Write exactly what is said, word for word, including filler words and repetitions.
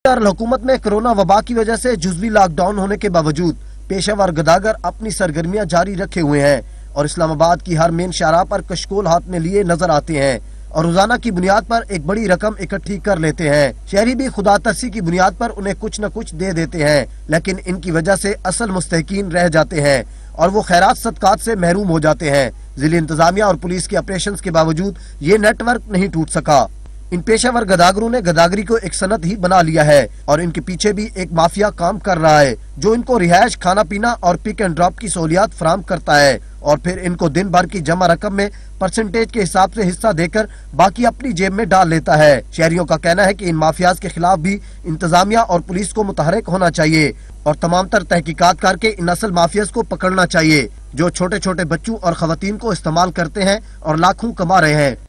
दारुल-हुकूमत में कोरोना वबा की वजह से जुज़वी लॉकडाउन होने के बावजूद पेशेवर गदागर अपनी सरगर्मियां जारी रखे हुए हैं और इस्लामाबाद की हर मेन शाहराह पर कशकोल हाथ में लिए नजर आते हैं और रोजाना की बुनियाद पर एक बड़ी रकम इकट्ठी कर लेते हैं। शहरी भी खुदा तरसी की बुनियाद पर उन्हें कुछ न कुछ दे देते हैं, लेकिन इनकी वजह से असल मुस्तहिकीन रह जाते हैं और वो खैरात सदकात से महरूम हो जाते हैं। जिले इंतजामिया और पुलिस के ऑपरेशन के बावजूद ये नेटवर्क नहीं टूट सका। इन पेशेवर गदागरों ने गदागरी को एक सनत ही बना लिया है और इनके पीछे भी एक माफिया काम कर रहा है जो इनको रिहायश, खाना पीना और पिक एंड ड्रॉप की सहूलियात फराम करता है और फिर इनको दिन भर की जमा रकम में परसेंटेज के हिसाब से हिस्सा देकर बाकी अपनी जेब में डाल लेता है। शहरियों का कहना है कि इन माफियाज के खिलाफ भी इंतजामिया और पुलिस को मुतहरिक होना चाहिए और तमाम तर तहकीकात करके इन असल माफियाज को पकड़ना चाहिए जो छोटे छोटे बच्चों और खवातीन को इस्तेमाल करते हैं और लाखों कमा रहे हैं।